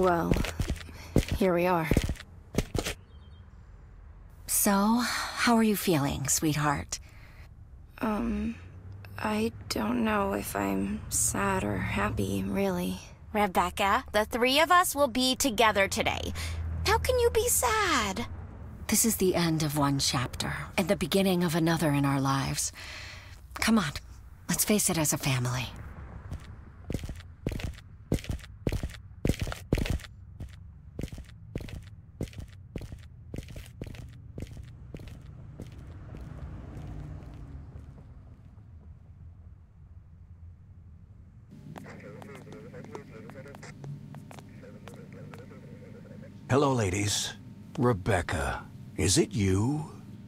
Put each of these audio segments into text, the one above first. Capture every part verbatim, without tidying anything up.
Well, here we are. So, how are you feeling, sweetheart? Um, I don't know if I'm sad or happy, really. Rebecca, the three of us will be together today. How can you be sad? This is the end of one chapter, and the beginning of another in our lives. Come on, let's face it as a family. Hello, ladies. Rebecca, is it you?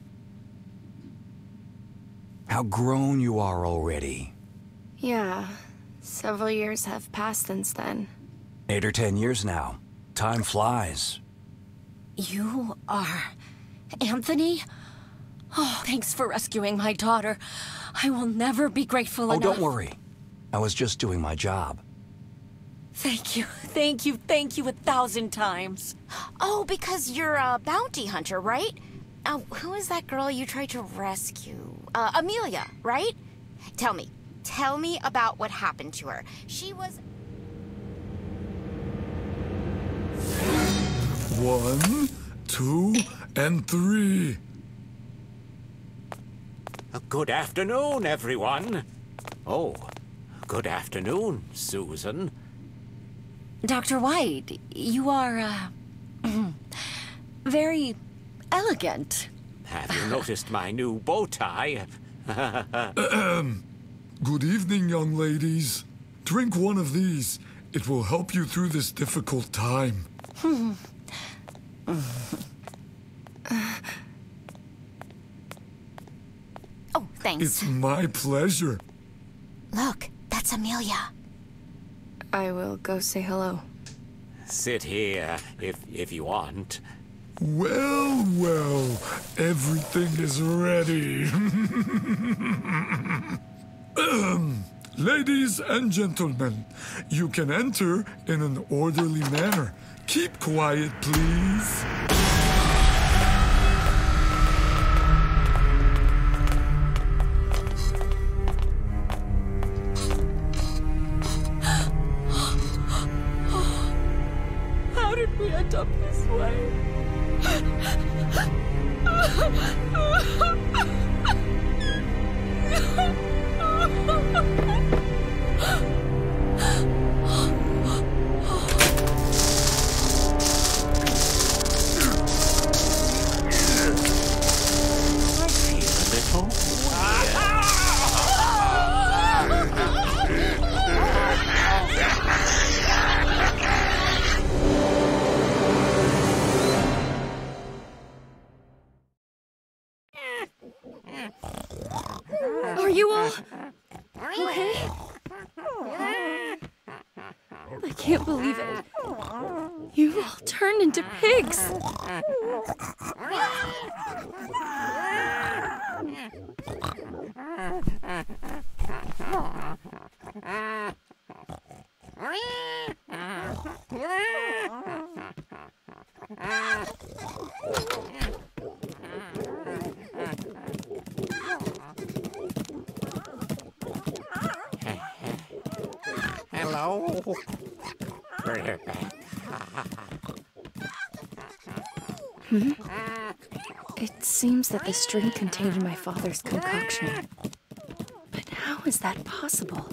How grown you are already. Yeah, several years have passed since then. Eight or ten years now. Time flies. You are... Anthony? Oh, thanks for rescuing my daughter. I will never be grateful Oh, enough. don't worry. I was just doing my job. Thank you, thank you, thank you a thousand times. Oh, because you're a bounty hunter, right? Uh, who is that girl you tried to rescue? Uh, Amelia, right? Tell me. Tell me about what happened to her. She was... One, two, and three. Good afternoon, everyone. Oh, good afternoon, Susan. Doctor White, you are, uh, very elegant. Have you noticed my new bow tie? Good evening, young ladies. Drink one of these. It will help you through this difficult time. Oh, thanks. It's my pleasure. Look, that's Amelia. I will go say hello. Sit here, if if you want. Well, well, everything is ready. Ahem. Ladies and gentlemen, you can enter in an orderly manner. Keep quiet, please. How did we end up this way? I feel a little Are you all okay? I can't believe it. You all turned into pigs. hello. Hmm? It seems that the string contained my father's concoction. But how is that possible?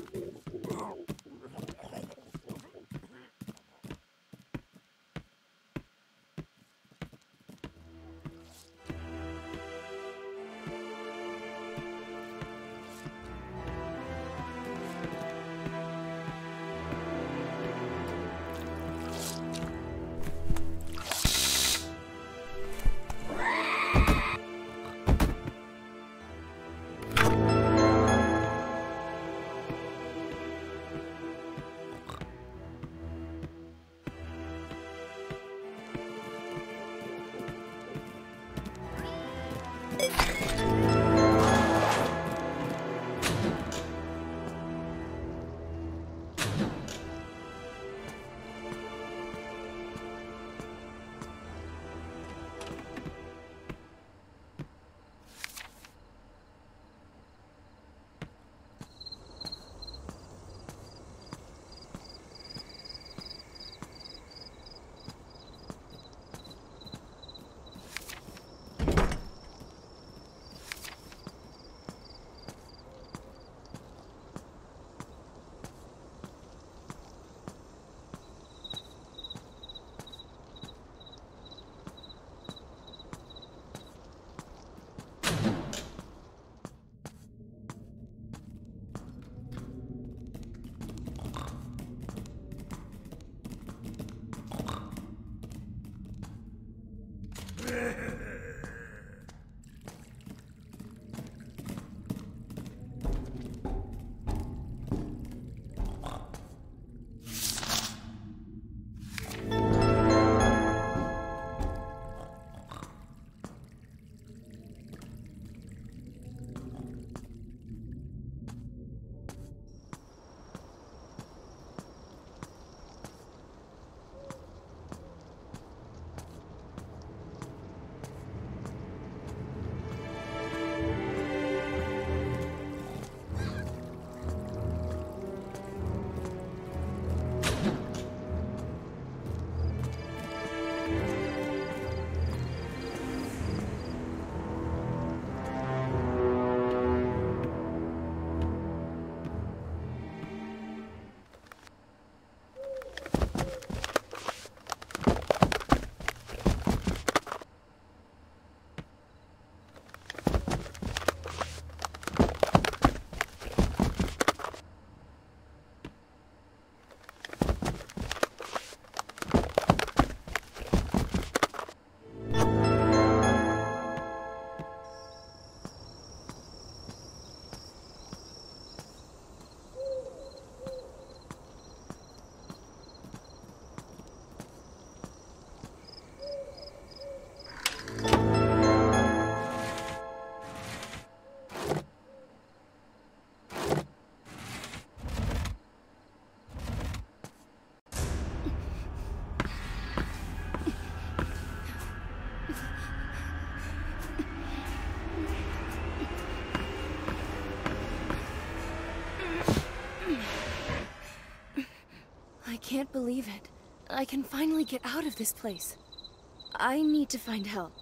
believe it. I can finally get out of this place. I need to find help.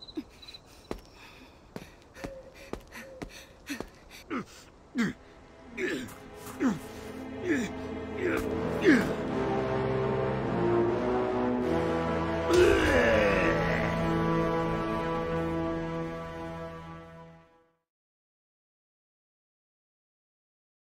Yeah.